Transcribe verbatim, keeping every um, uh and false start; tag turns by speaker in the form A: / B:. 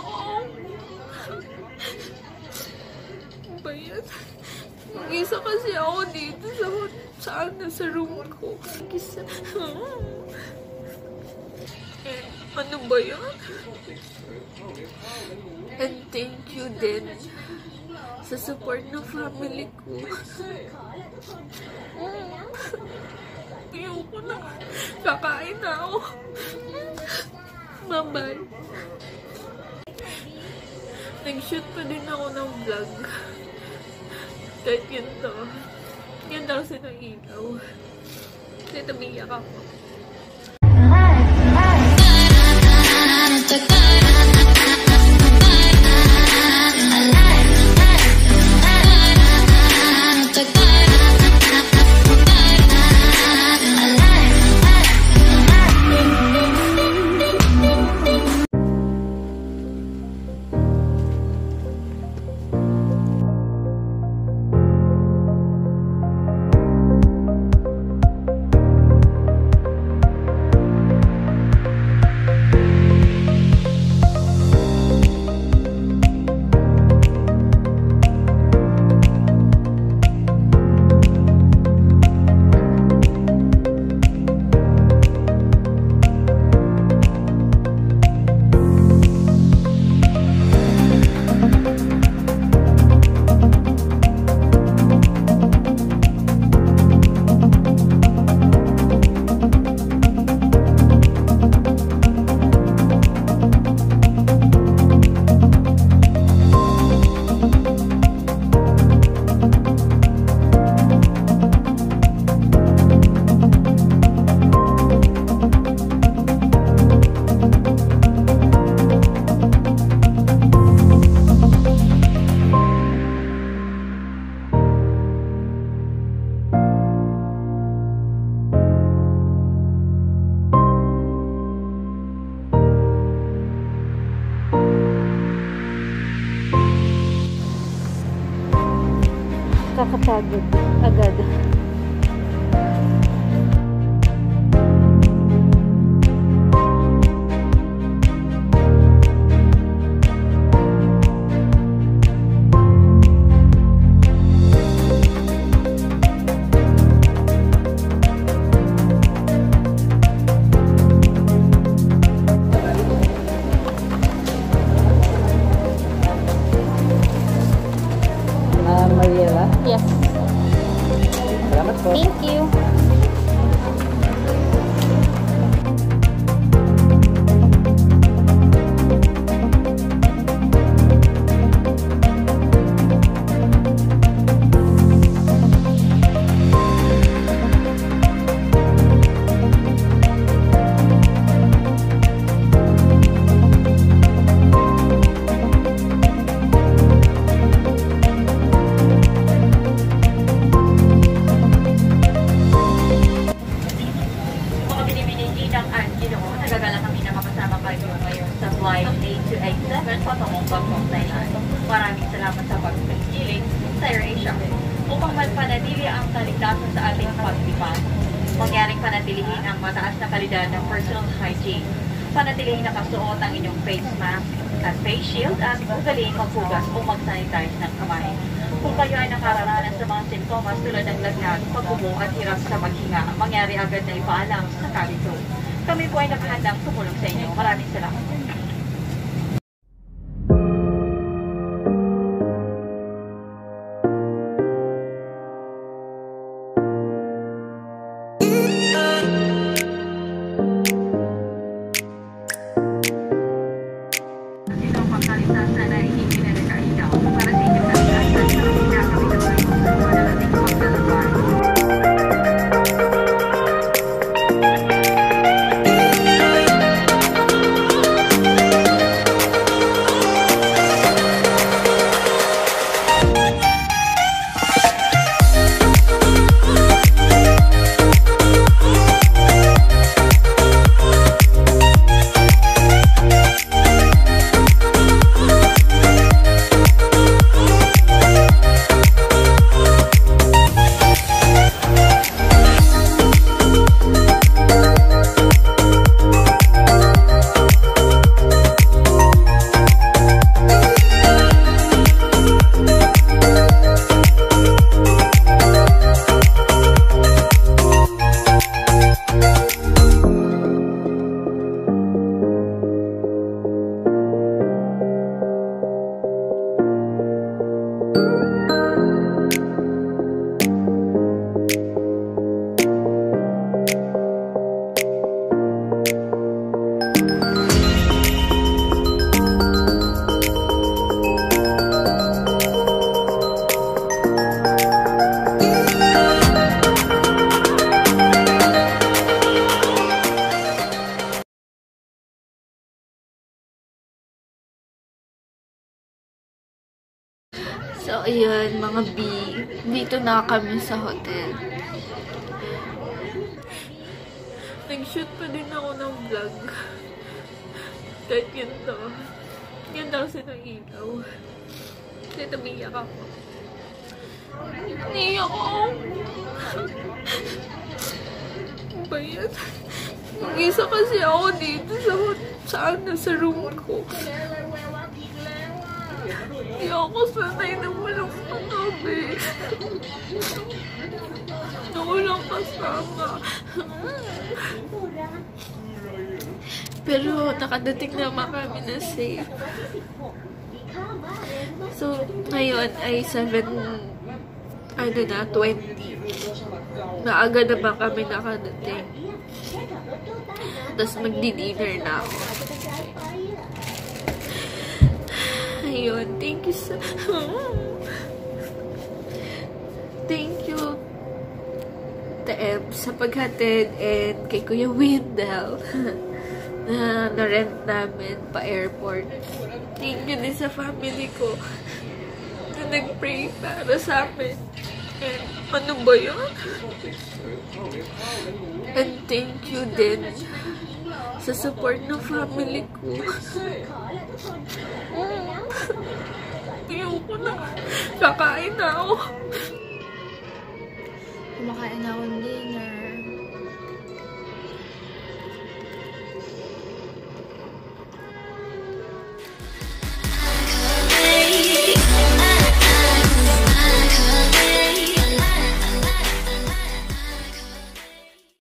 A: ako. Ba yan? Mag-isa kasi ako dito sa saan na sa room ko. Mag-isa. Eh, ano ba yan? And thank you din sa support ng family ko. Ayoko na. Kakain na ako. Bye-bye. Nag-shoot pa din ako ng vlog. Kahit yun to. Yun daw sa ng ilaw. Kasi tumiyak ako. Kakapagod agad.
B: Yes.
C: Salamat po.
B: Thank you.
D: Maraming salamat sa pagpagkiling sa AirAsia upang magpanatili ang kaligtasan sa ating paglipan. Mangyaring panatilihin ang mataas na kalidad ng personal hygiene. Panatilihin nakasuot ang inyong face mask at face shield at ugaliin maghugas o mag-sanitize ng kamay. Kung kayo ay nakararanas sa mga simptomas tulad ng lagnat, pagbubo at hirap sa maghinga, mangyari agad na ipaalam sa kalito. Kami po ay nakahandang tumulong sa inyo. Maraming salamat.
A: So, ayun, mga B. Dito na kami sa hotel. Nag-shoot pa din ako ng vlog. Kahit ganito. Ganda kasi ng ilaw. Kasi tumiyak ako. Niyak ako. Ano ba yan? Mag-isa kasi ako dito sa, sa, ano, sa room ko. Hindi ako sanay na walang patabi. Na walang kasama. Pero nakadating naman kami na safe. So, ngayon ay seven, ano na, twenty. Naaga naman kami nakadating. Tapos magdi-dinner na ako. Ayun, thank you so Thank you T M sa paghatid and kay Kuya Wendell na na-rent namin pa-airport. Thank you din sa family ko na nag-pray para sa amin. And ano ba yun? And thank you din sa support ng family ko. Ayoko na. Kakain na ako.
B: Kumakain na akong dinner.